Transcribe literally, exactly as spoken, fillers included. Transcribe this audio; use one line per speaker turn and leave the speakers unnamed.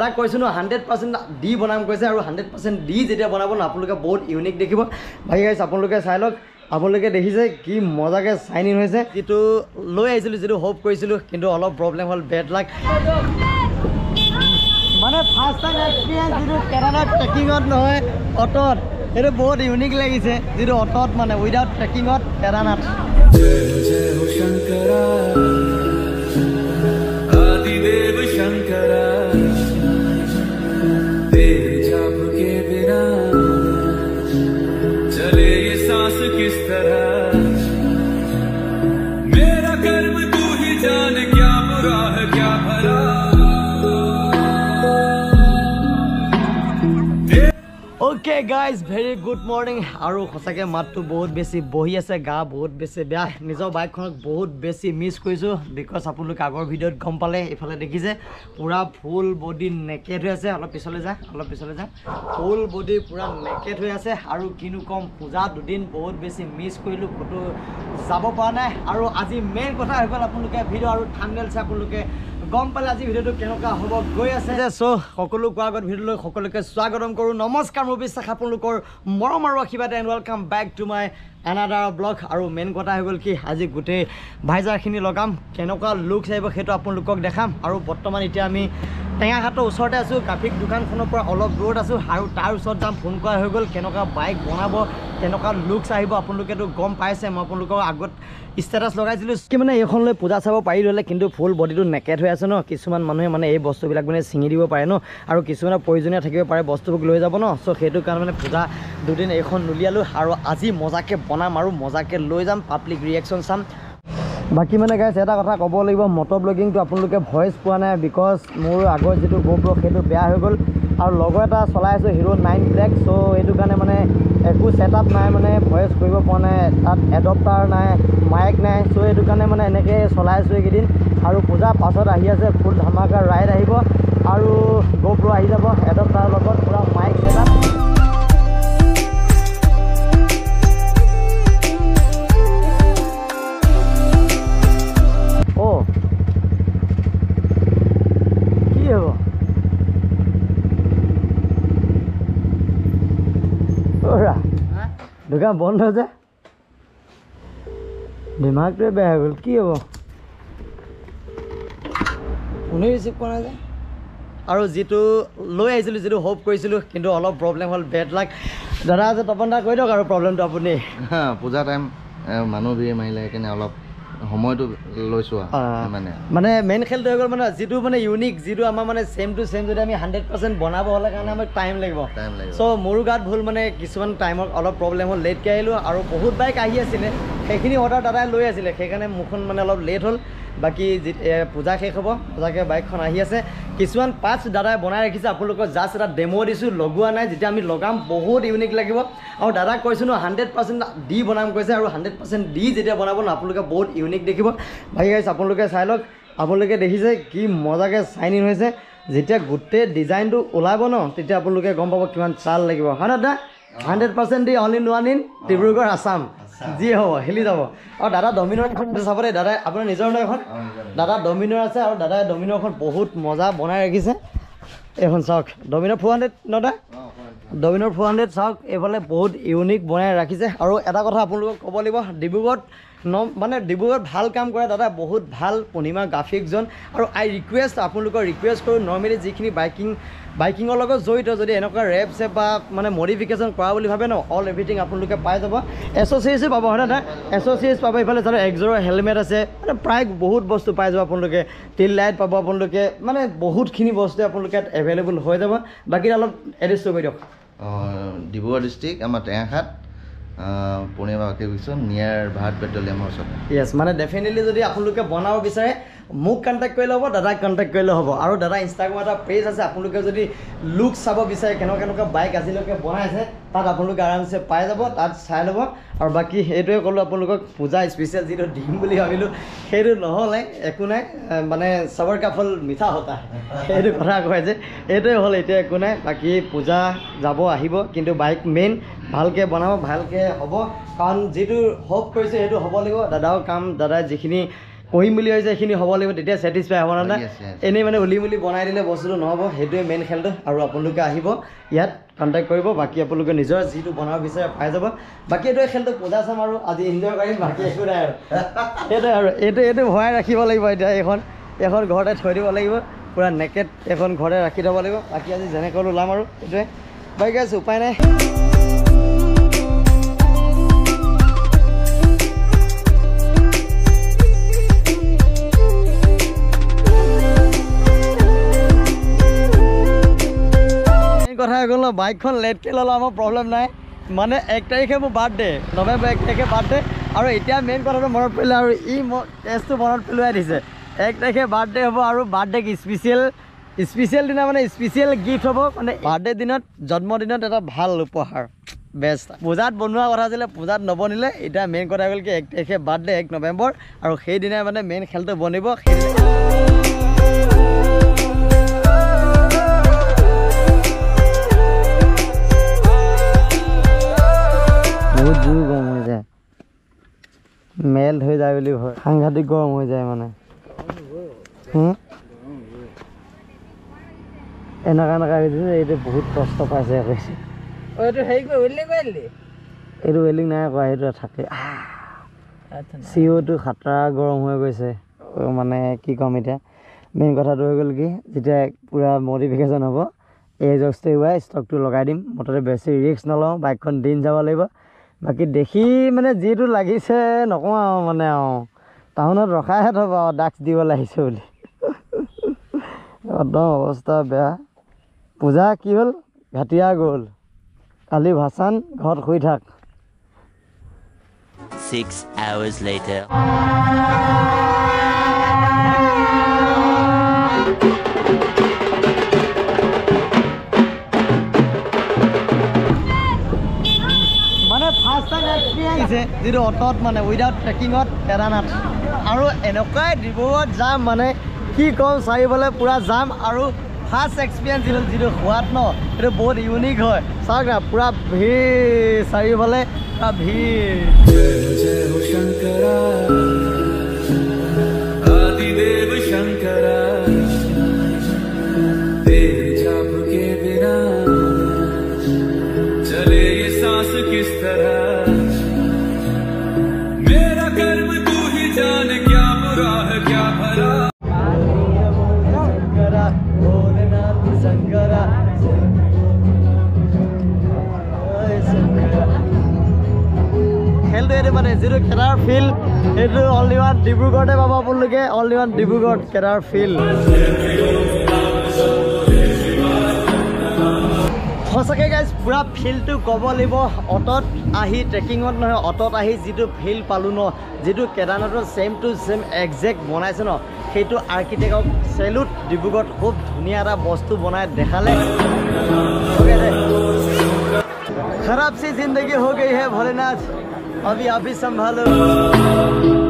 দাদাক কৈছোঁ ন hundred percent দি বনাম কৈছে আৰু হাণ্ড্ৰেড পাৰ্চেণ্ট দি যেতিয়া বনাব ন আপোনালোকে বহুত ইউনিক দেখিব বাকী গাইছ আপোনালোকে চাই লওক আপোনালোকে দেখিছে কি মজাকৈ চাইন ইন হৈছে যিটো লৈ আহিছিলোঁ যিটো হোপ কৰিছিলোঁ কিন্তু অলপ প্ৰব্লেম হ'ল বেড লাক মানে ফাৰ্ষ্ট টাইম এক্সপিৰিয়েঞ্চ যিটো কেদাৰনাথ ট্ৰেকিঙত নহয় অটত এইটো বহুত ইউনিক লাগিছে যিটো অটত মানে উইদাউট ট্ৰেকিঙত কেদাৰনাথ आदिदेव शंकरा तेरे जाप के बिना चले ये सांस किस तरह मेरा कर्म तू ही जाने क्या बुरा है क्या भला okay guys very good morning और सचाके मातु बहुत बेसि बहि आछे गा बहुत बेसि बेया निजर बाइकखनक बहुत बेसि मिस करिसु बिकज आपलोक आगर भिडिओत गम पाले इफाले देखिसे पूरा फुल बडी नेकेड हो आछे अलप पिछले जा अलप पिछले जा फुल बडी पूरा नेकेड हो आछे आरो किनु कम पूजा दुदिन बहुत बेसि मिस करिलु फटो जाबो पा नाय आरो আজি मेन कथा হৈ গল आपलोके भिडिओ आरो थाम्बनेल से आपलोके गम पाले आज भिडिओ केनेका हब गई आछे सो सकलो को आगत भिडिओ सकलोके स्वागतम करू नमस्कार মই বিশ্বাস আপোনালোকৰ মৰম আৰু আশীৰ্বাদ and welcome back to my another blog আৰু মেইন কথা হৈ গ'ল কি আজি গোটেই ভাইজাৰখিনি লগাম কেনেকুৱা লুকছ আহিব সেইটো আপোনালোকক দেখাম আৰু বৰ্তমান এতিয়া আমি টেঙাঘাটৰ ওচৰতে আছোঁ ট্ৰাফিক দোকানখনৰ পৰা অলপ দূৰত আছোঁ আৰু তাৰ ওচৰত যাম ফোন কৰা হৈ গ'ল কেনেকুৱা বাইক বনাব কেনেকুৱা লুকছ আহিব আপোনালোকেতো গম পাইছে মই আপোনালোকৰ আগত ষ্টেটাছ লগাইছিলোঁ কি মানে এইখনলৈ পূজা চাব পাৰি ল'লে কিন্তু ফুল বডিটো নেকেড হৈ আছে ন কিছুমান মানুহে মানে এই বস্তুবিলাক মানে ছিঙি দিব পাৰে ন আৰু কিছুমানৰ প্ৰয়োজনীয় থাকিব পাৰে বস্তুবোৰ লৈ যাব ন চ' সেইটো কাৰণে মানে পূজা দুদিন এইখন নুলিয়ালোঁ আৰু আজি মজাকৈ বনাম আৰু মজাকৈ লৈ যাম পাব্লিক ৰিয়েকশ্যন চাম বাকি মানে গাইছ এটা কথা ক'ব লাগিব মটৰ ব্লগিংটো আপোনালোকে ভইচ পোৱা নাই বিকজ মোৰ আগৰ যিটো গোপ্ৰ সেইটো বেয়া হৈ গ'ল আৰু লগৰ এটা চলাই আছোঁ হিৰো নাইন ব্লেক চ' এইটো কাৰণে মানে একো ছেটআপ নাই মানে ভইচ কৰিব পৰা নাই তাত এডপ্টাৰ নাই মাইক নাই চ' এইটো কাৰণে মানে এনেকৈ চলাই আছোঁ এইকেইদিন আৰু পূজা পাছত আহি আছে ফুল ধামাকা ৰাইড আহিব আৰু গোপ্ৰ আহি যাব এডপ্টাৰৰ লগত পূৰা মাইক ছেটআপ দোকান বন্ধ যে দিমাগটোৱে বেয়া হৈ গ'ল কি হ'ব কোনে ৰিচিভ কৰা যায় আৰু যিটো লৈ আহিছিলোঁ যিটো হোপ কৰিছিলোঁ কিন্তু অলপ প্ৰব্লেম হ'ল বেড লাক দাদা আছে তপন দা কৈ দিয়ক আৰু প্ৰব্লেমটো আপুনি
পূজা টাইম মানুহ ভিৰ মাৰিলে সেইকাৰণে অলপ সময়টো লৈছোঁ মানে
মানে মেইন খেলটো হৈ গ'ল মানে যিটো মানে ইউনিক যিটো আমাৰ মানে ছেম টু ছেম যদি আমি হাণ্ড্ৰেড পাৰ্চেণ্ট বনাব হ'লে কাৰণে আমাক টাইম লাগিব চ' মোৰো গাত ভুল মানে কিছুমান টাইমত অলপ প্ৰব্লেম হ'ল লেটকৈ আহিলোঁ আৰু বহুত বাইক আহি আছিলে সেইখিনি অৰ্ডাৰ দাদাই লৈ আছিলে সেইকাৰণে মোৰখন মানে অলপ লেট হ'ল বাকী পূজা শেষ হ'ব পূজাকৈ বাইকখন আহি আছে কিছুমান পাৰ্টছ দাদাই বনাই ৰাখিছে আপোনালোকক জাষ্ট এটা ডেমো দিছোঁ লগোৱা নাই যেতিয়া আমি লগাম বহুত ইউনিক লাগিব আৰু দাদাক কৈছোঁ ন হাণ্ড্ৰেড পাৰ্চেণ্ট দি বনাম কৈছে আৰু হাণ্ড্ৰেড পাৰ্চেণ্ট দি যেতিয়া বনাব ন আপোনালোকে বহুত ইউনিক দেখিব বাকী গাইছ আপোনালোকে চাই লওক আপোনালোকে দেখিছে কি মজাকৈ চাইন ইন হৈছে যেতিয়া গোটেই ডিজাইনটো ওলাব ন তেতিয়া আপোনালোকে গম পাব কিমান চাল লাগিব হয় ন দাদা hundred percent the only one in Dibrugarh Assam যি হ'ব হেলি যাব আৰু দাদা ডমিনৰ এখন চাব দেই দাদাই আপোনাৰ নিজৰ ন এখন দাদা ডমিনৰ আছে আৰু দাদাই ডমিনৰখন বহুত মজা বনাই ৰাখিছে এইখন চাওক ডমিনৰ ফ'ৰ হাণ্ড্ৰেড ন দাদা ডমিনৰ ফ'ৰ হাণ্ড্ৰেড চাওক এইফালে বহুত ইউনিক বনাই ৰাখিছে আৰু এটা কথা আপোনালোকক ক'ব লাগিব ডিব্ৰুগড়ত ন মানে ডিব্ৰুগড়ত ভাল কাম কৰে দাদা বহুত ভাল পূৰ্ণিমা গ্ৰাফিকজন আৰু আই ৰিকুৱেষ্ট আপোনালোকৰ ৰিকুৱেষ্ট কৰোঁ নৰ্মেলি যিখিনি বাইকিং বাইকিঙৰ লগত জড়িত যদি এনেকুৱা ৰেপ চেপ বা মানে মডিফিকেশ্যন কৰা বুলি ভাবে ন অল এভৰিথিং আপোনালোকে পাই যাব এছ'চিয়েচন পাব হয় দাদা এছ'চিয়েচ পাব এইফালে জানো একযোৰৰ হেলমেট আছে মানে প্ৰায় বহুত বস্তু পাই যাব আপোনালোকে টিল লাইট পাব আপোনালোকে মানে বহুতখিনি বস্তু আপোনালোকে এভেইলেবল হৈ যাব বাকী অলপ এড্ৰেছ কৰি দিয়ক
ডিব্ৰুগড় ডিষ্ট্ৰিক্ট আমাৰ টেঙাঘাট পূৰ্ণিমা গ্ৰাফিকজন নিয়াৰ ভাৰত পেট্ৰলিয়ামৰ ওচৰত
য়েছ মানে ডেফিনেটলি যদি আপোনালোকে বনাব বিচাৰে মোক কণ্টেক্ট কৰিলে হ'ব দাদাক কণ্টেক্ট কৰিলে হ'ব আৰু দাদা ইনষ্টাগ্ৰাম এটা পেজ আছে আপোনালোকে যদি লুক চাব বিচাৰে কেনেকুৱা কেনেকুৱা বাইক আজিলৈকে বনাইছে তাত আপোনালোকে আৰামছে পাই যাব তাত চাই ল'ব আৰু বাকী এইটোৱে ক'লোঁ আপোনালোকক পূজা স্পেচিয়েল যিটো দিম বুলি ভাবিলোঁ সেইটো নহ'লে একো নাই মানে চবৰ কাফল মিঠা হতা সেইটো কথা কয় যে এইটোৱে হ'ল এতিয়া একো নাই বাকী পূজা যাব আহিব কিন্তু বাইক মেইন ভালকৈ বনাব ভালকৈ হ'ব কাৰণ যিটো হোপ কৰিছে সেইটো হ'ব লাগিব দাদাও কাম দাদাই যিখিনি কহিম বুলি হৈছে এইখিনি হ'ব লাগিব তেতিয়া ছেটিছফাই হ'ব না এনেই মানে উলি মুলি বনাই দিলে বস্তুটো নহ'ব সেইটোৱে মেইন খেলটো আৰু আপোনালোকে আহিব ইয়াত কণ্টেক্ট কৰিব বাকী আপোনালোকে নিজৰ যিটো বনাব বিচাৰে পাই যাব বাকী এইটোৱে খেলটো পূজা চাম আৰু আজি এনজয় কৰিম বাকী একো নাই আৰু এইটোৱে আৰু এইটো এইটো ভৰাই ৰাখিব লাগিব এতিয়া এইখন এখন ঘৰতে থৈ দিব লাগিব পুৰা নেকেট এখন ঘৰতে ৰাখি থ'ব লাগিব বাকী আজি যেনেকৈ ওলাম আৰু এইটোৱে বাকী আছে উপায় নাই কথা গ'ল বাইকখন লেটকৈ ল'লে আমাৰ প্ৰব্লেম নাই মানে এক তাৰিখে মোৰ বাৰ্থডে নৱেম্বৰ এক তাৰিখে বাৰ্থডে আৰু এতিয়া মেইন কথাটো মনত পৰিলে আৰু ই মোক টেষ্টটো মনত পেলোৱাই দিছে এক তাৰিখে বাৰ্থডে হ'ব আৰু বাৰ্থডে স্পেচিয়েল স্পেচিয়েল দিনা মানে স্পেচিয়েল গিফ্ট হ'ব মানে বাৰ্থডে দিনত জন্মদিনত এটা ভাল উপহাৰ বেষ্ট পূজাত বনোৱা কথা আছিলে পূজাত নবনিলে এতিয়া মেইন কথা হ'ল কি এক তাৰিখে বাৰ্থডে এক নৱেম্বৰ আৰু সেইদিনাই মানে মেইন খেলটো বনিব বহুত জোৰ গৰম হৈ যায় মেল্ট হৈ যায় বুলি ভয় সাংঘাতিক গৰম হৈ যায় মানে এনেকুৱা এনেকুৱা হৈছে এইটো বহুত কষ্ট পাইছে এইটো ৱেল্ডিং নাই কৰা সেইটো থাকে চি অ'টো খাতৰা গৰম হৈ গৈছে মানে কি ক'ম এতিয়া মেইন কথাটো হৈ গ'ল কি যেতিয়া পূৰা মডিফিকেশ্যন হ'ব এই এজষ্টটো এবাৰ ষ্টকটো লগাই দিম মুঠতে বেছি ৰিস্ক নলওঁ বাইকখন দিন যাব লাগিব বাকী দেখি মানে যিটো লাগিছে নকওঁ আৰু মানে আৰু টাউনত ৰখাইহে থ'ব আৰু ডাক্স দিব লাগিছে বুলি একদম অৱস্থা বেয়া পূজা কি হ'ল ঘাটিয়া গ'ল কালি ভাচান ঘৰত শুই থাক
Six hours later.
মানে ফাৰ্ষ্ট টাইম এক্সপিৰিয়েঞ্চ যিটো অটত মানে উইদাউট ট্ৰেকিঙত কেদাৰনাথ আৰু এনেকুৱাই ডিব্ৰুগড়ত যাম মানে কি ক'ম চাৰিওফালে পূৰা যাম আৰু ফাৰ্ষ্ট এক্সপিৰিয়েঞ্চ যিটো যিটো সোৱাদ ন সেইটো বহুত ইউনিক হয় চাওক না পূৰা ভিৰ চাৰিওফালে পূৰা ভিৰ খেলটো এইটো মানে যিটো কেদাৰ ফিল্ড সেইটো অনলি ওৱান ডিব্ৰুগড়তে পাব আপোনালোকে only one Dibrugarh Kedar field সঁচাকৈ গাইজ পূৰা ফিল্ডটো ক'ব লাগিব অটত আহি ট্ৰেকিঙত নহয় অটত আহি যিটো ফিল্ড পালোঁ ন যিটো কেদাৰনাথৰ ছেইম টু ছেইম একজেক্ট বনাইছে ন সেইটো আৰ্কিটেক্টক চেলুট ডিব্ৰুগড়ত খুব ধুনীয়া এটা বস্তু বনাই দেখালে खराब सी जिंदगी हो गई है भोलेनाथ अभी अभी संभालो